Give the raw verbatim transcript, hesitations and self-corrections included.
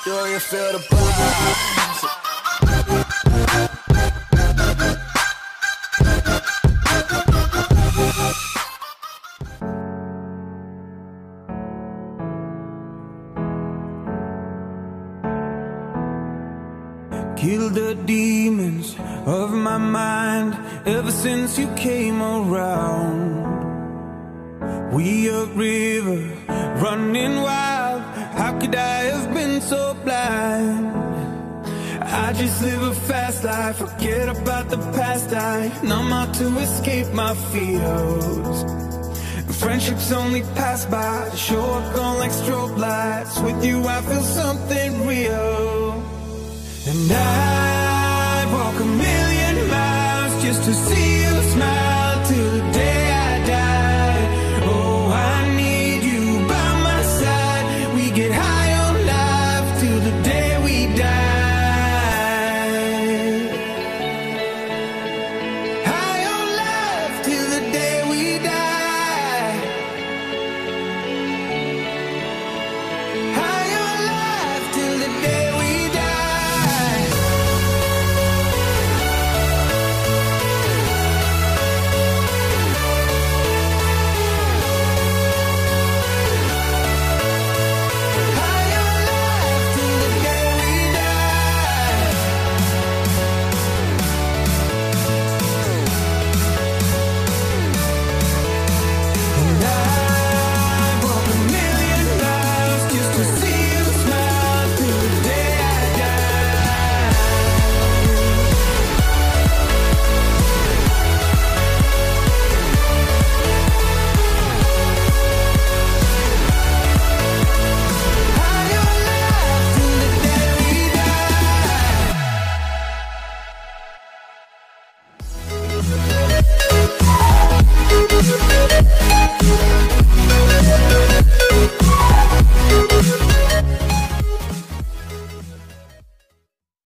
Do you feel the vibes? Kill the demons of my mind ever since you came around. We a river running wild. How could I have been so blind? I just live a fast life, forget about the past. I numb out to escape my fears. Friendships only pass by, show up on like strobe lights. With you I feel something real. And I